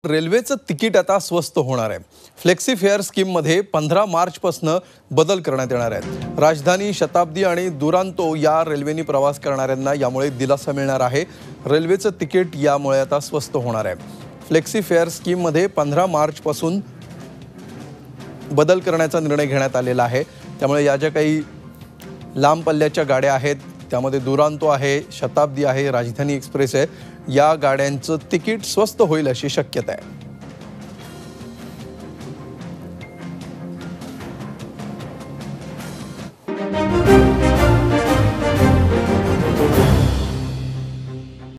रेल्वेचं तिकीट आता स्वस्त होणार आहे। फ्लेक्सी फेअर स्कीममध्ये 15 मार्चपासून बदल करण्यात येणार आहेत। राजधानी, शताब्दी आणि दुरांतो या रेल्वेनी प्रवास करणाऱ्यांना यामुळे दिलासा मिळणार आहे। रेल्वेचं तिकीट यामुळे आता स्वस्त होणार आहे। फ्लेक्सी फेअर स्कीममध्ये 15 मार्चपासून बदल करण्याचा निर्णय घेण्यात आलेला आहे। त्यामुळे या ज्या काही लांब पल्ल्याच्या गाड्या आहेत त्यामध्ये दुरांतो आहे, शताब्दी आहे, राजधानी एक्सप्रेस आहे, या गाड्यांचं तिकीट स्वस्त होईल अशी शक्यता आहे।